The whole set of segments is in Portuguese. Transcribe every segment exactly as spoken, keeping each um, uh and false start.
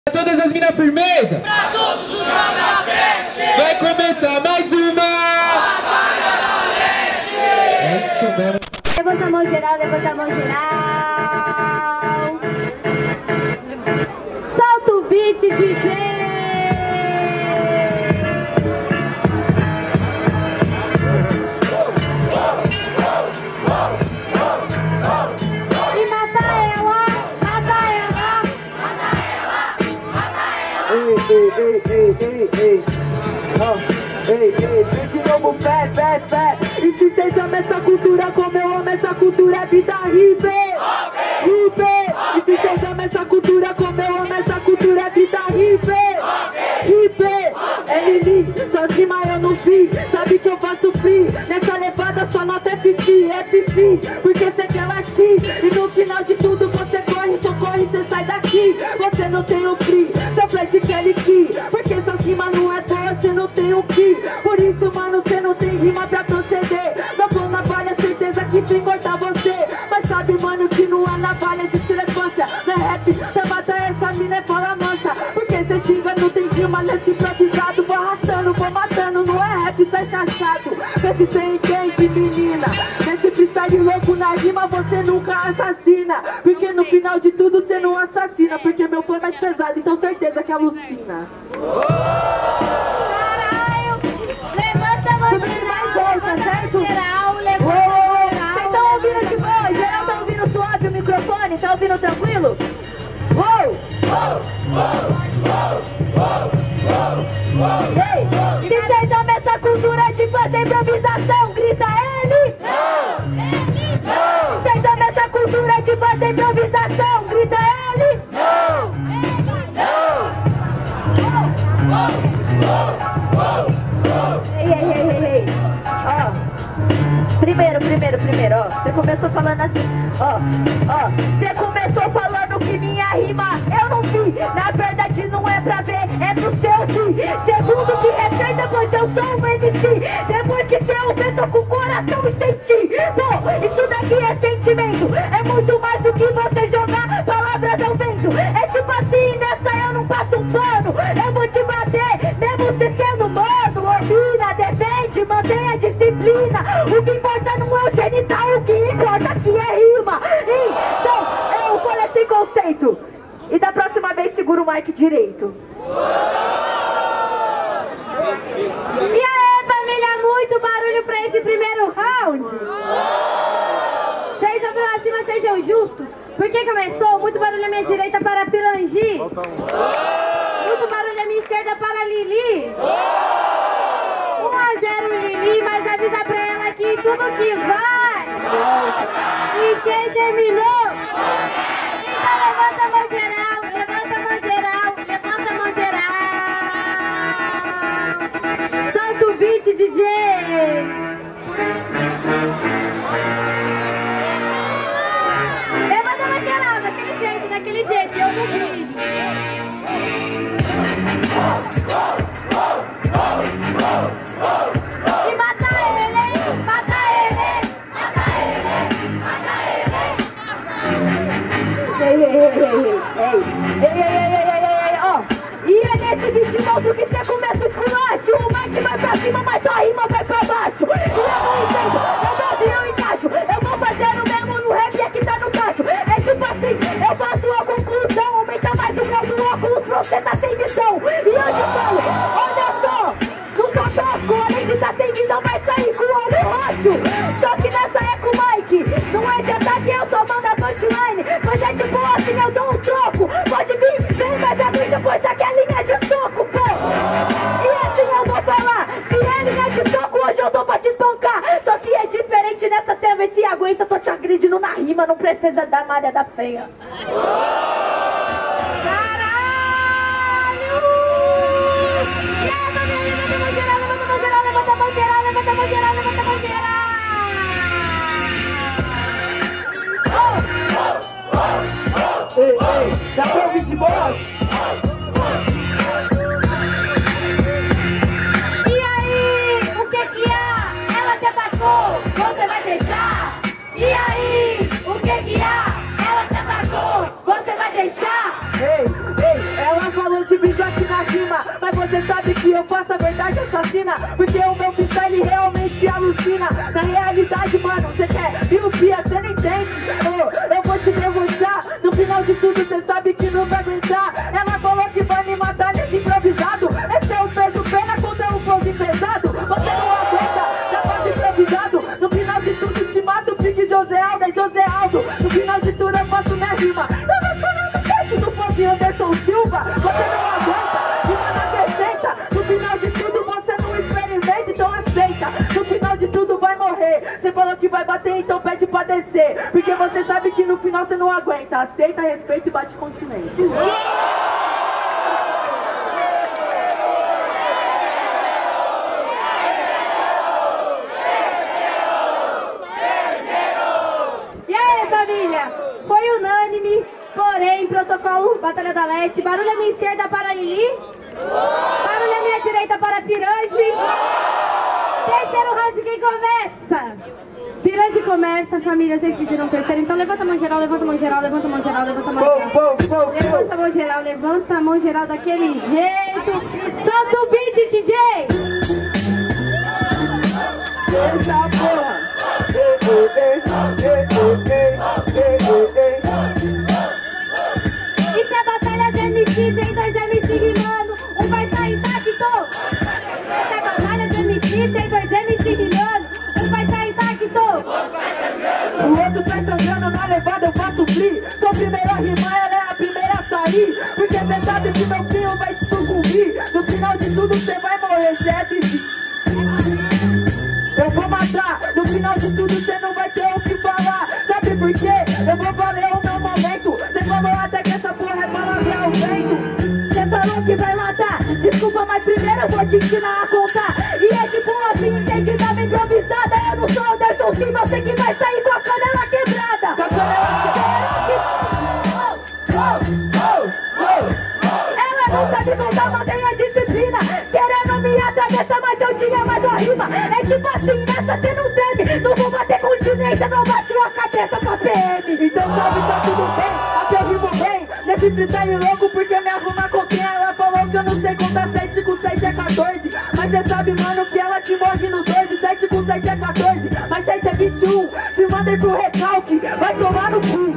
Pra todas as minas firmeza. Pra todos os canabestes. Vai começar mais uma Batalha da Leste. É isso mesmo. Levanta a mão geral, levanta a mão geral. Solta o beat, D J. Ei, ei, ei, ei, ei, oh, ei, ei, vem de novo, fé, fé, fé. E se cês amam essa cultura como eu amo essa cultura, é vida hippie, hippie. E se cês amam essa cultura como eu amo essa cultura, é vida hippie, hippie. É Lili, suas rimas eu não vi, sabe que eu faço free. Nessa levada sua nota é fifi, é fifi, porque cê quer latir. E no final de tudo você corre, socorre, cê sai daqui. Você não tem o free, seu flat quer liqui, porque suas rimas não é boa, cê não tem o que. Por isso, mano, cê não tem rima pra proceder. Meu flow navalha, certeza que vem cortar você. Mas sabe, mano, que não há navalha de discrepância. Não é rap, pra matar essa mina é fala mansa. Porque cê xinga, não tem rima nesse improvisado. Vou arrastando, vou matando, não é rap, cê é chachado. Vê se cê entende, menina. Nesse freestyle louco na rima, você nunca assassina. Porque no final de tudo, cê não assassina. Porque meu plano é mais pesado, então certeza que alucina. Caralho! Levanta a mão geral, levanta certo? Geral, levanta a mão geral. Vocês estão ouvindo de boa? Geral tá ouvindo suave o microfone? Tá ouvindo tranquilo? Uou! Ei! Se vocês amam essa cultura de fazer improvisação, grita ele! Se vocês amam essa cultura de fazer improvisação, grita ele! Ei, ei, ei, ei, ei. Ó, primeiro, primeiro, primeiro, ó. Você começou falando assim, ó, ó. Você começou falando que minha rima eu não vi. Na verdade não é pra ver, é pro seu fim. Segundo que receita, pois eu sou um M C. Depois que você ouve, tô com o coração e senti. Pô, isso daqui é sentimento. É muito mais do que você jogar palavras ao vento. É tipo assim, nessa eu não passo um pano. Eu vou te bater, mesmo você sendo mano. Opina, defende, mantenha a disciplina. O que importa não é o genital, o que importa aqui é rima. Então, eu falei esse conceito. E da próxima vez segura o mic direito. E aí, família, muito barulho pra esse primeiro round. Vocês aproximam, sejam justos. Porque começou muito barulho à minha direita para Pirangi. Muito barulho à minha esquerda para Lili. um a zero Lili, mas avisa pra ela que tudo que vai. E quem terminou? Então levanta a mão geral, levanta a mão geral, levanta a mão geral. Solta o beat, D J. Levanta a mão geral, daquele jeito, daquele jeito, eu no vídeo. E mata ele, mata ele, mata ele, mata ele. Ei, ei, ei, ei, ei, ei, ei, ei, ei, ei, ó. E é nesse beat outro que você começa o esculacho. O mic vai pra cima, mas sua rima vai pra baixo. E eu não entendo, eu não vi, eu encaixo. Eu vou fazer o mesmo no rap e aqui tá no cacho. É tipo assim, eu faço a conclusão. Aumenta mais o grau do óculos, você tá sem visão. E eu te falo, olha só, não sou tosco, além de tá sem visão, vai sair com o olho roxo. Só que nessa é com o mic, não é de ataque, eu só mando a punchline. Mas é tipo assim, eu dou um troco. Pode vir, vem, mas é muito força que é linha de soco, pô. E assim eu vou falar, se é linha de soco, hoje eu dou pra te espancar. Só que é diferente nessa cena, se aguenta, eu tô te agredindo na rima, não precisa da Maria da Penha. Caralho! Levanta a mão geral, levanta a mão geral, levanta a mão geral, levanta a mão geral, levanta a mão geral. Ei, ei, dá pra ouvir de boa? E aí, o que que há? Ela te atacou, você vai deixar? E aí, o que que há? Ela te atacou, você vai deixar? falou de vídeo aqui na rima, mas você sabe que eu faço a verdade assassina, porque o meu freestyle realmente alucina. Na realidade, mano, você quer miopia, você não entende. Oh, eu vou te demonstrar, no final de tudo você sabe que não vai aguentar. Ela falou que vai me matar nesse improvisado. Esse é o peso pena contra o flow pesado. Você não aguenta, tá quase improvisado. No final de tudo te mato, pique José Aldo, é José Aldo. No final de tudo eu faço minha rima. Eu não tô no peixe do povo Anderson Silva. Você não aguenta, rima na perfeita. No final de tudo você não experimenta, então aceita. No final de tudo vai morrer. Você falou que vai bater, então pede pra descer. Porque você sabe que no final você não aguenta. Aceita, respeita e bate continência. Família, foi unânime, porém, protocolo Batalha da Leste, barulho à minha esquerda para Lili, barulho à minha direita para Pirange. Terceiro round, quem começa? Pirange começa, família, vocês pediram terceiro, então levanta a mão geral, levanta a mão geral, levanta a mão geral, levanta a mão geral. Levanta a mão geral, levanta a mão geral daquele jeito. Solta o beat, D J! Eita porra! Isso é batalha de M C, tem dois M C rimando, um vai sair intacto. Isso é batalha de M C, tem dois M C rimando, um vai sair intacto. O outro sai sangrando na levada, eu faço free. Sou o primeiro a rimar, ela é a primeira a sair. Porque cê sabe que meu filho vai te sucumbir. No final de tudo cê vai morrer, chefe. Eu vou matar, no final de tudo cê não vai ter o que falar. Sabe por quê? Eu vou valer o meu momento. Cê falou até que essa porra é palavra ao vento. Cê falou que vai matar, desculpa, mas primeiro eu vou te ensinar a contar. E é tipo assim, entende, tava improvisada. Eu não sou Anderson Silva, você que vai sair com a canela quebrada. Com a canela quebrada. Ela não sabe contar, mantenha disciplina. Querendo me atravessar, mas eu tinha mais uma rima. É tipo assim, nessa cê não teme. Não vou bater continência, não bate a cabeça pra P M. Então sabe, tá tudo bem, aqui eu rimo bem. Nesse freestyle louco, porque me arruma com quem. Ela falou que eu não sei contar sete com sete é quatorze. Mas cê sabe, mano, que ela te morre no doze. sete com sete é quatorze, mas sete é vinte e um. Te mandei pro recalque, vai tomar no cu.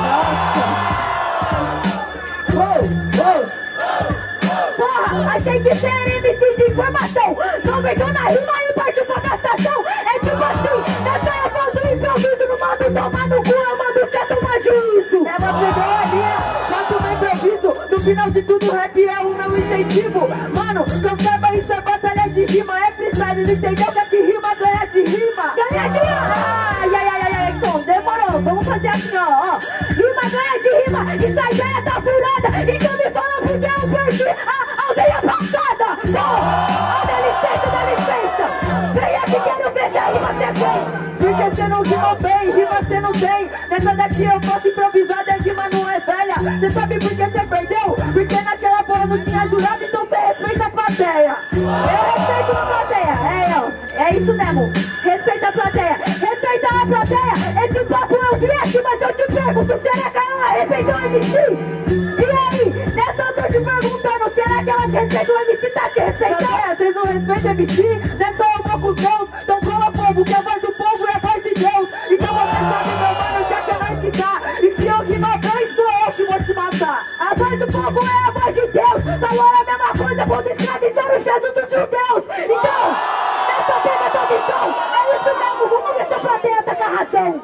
Oh, oh. Porra, achei que ser M C de informação. Não pegou na rima e partiu pra gastação. É tipo assim, nessa eu faço improviso. Não mando tomar no cu, eu mando cê tomar juízo. Ela pegou a linha, faço meu improviso. No final de tudo, rap é o meu incentivo. Mano, não saiba isso é batalha de rima. É freestyle, não entendeu que aqui rima ganha de rima. Ganha de rima. Ai, ai, ai, ai, ai, então, demorou. Vamos fazer assim, ó, ó. Rima ganha de rima, isso a ideia tá furada. Então me fala porque eu perdi a aldeia passada. Oh, dá licença, dá licença. Vem aqui, quero ver se a rima cê tem. Porque cê não rimou bem, rima cê não tem. Nessa daqui eu posso improvisar, a rima não é velha. Cê sabe por que cê perdeu? Porque naquela porra não tinha jurado, então cê respeita a plateia. Eu respeito a plateia, é, ó, é isso mesmo. Respeita a plateia, respeita a plateia. Esse papo eu vi aqui, mas eu te pergunto, será que ela respeitou o M C? E aí, nessa eu tô te perguntando, será que ela respeita o M C? Tá te respeitando? É, vocês não respeitam o M C? Nessa eu vou com os meus, então cola povo, que a voz do povo é a voz de Deus. Então você sabe, meu mano, que é que é nós que tá. E se eu rimar bem, sou eu que vou te matar. A voz do povo é a voz de Deus. Falou a mesma coisa quando escravizaram Jesus dos judeus. Então, nessa pega tua visão. É isso mesmo, vamos ver se a plateia tá com a razão.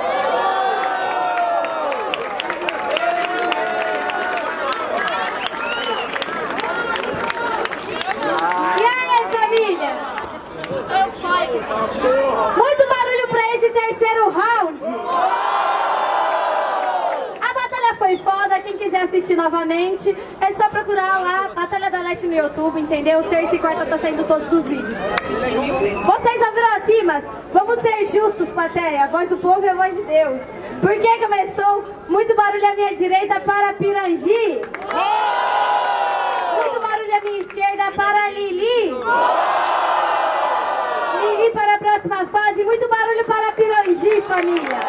E aí, família? Muito barulho pra esse terceiro round. A batalha foi foda. Quem quiser assistir novamente, é só procurar lá Batalha da Leste no YouTube, entendeu? Terça e quarta tá saindo todos os vídeos. Vocês ouviram as rimas? Vamos ser justos, plateia. A voz do povo é a voz de Deus. Por que começou? Muito barulho à minha direita para Pirangi. Muito barulho à minha esquerda para Lili. Lili para a próxima fase. Muito barulho para Pirangi, família.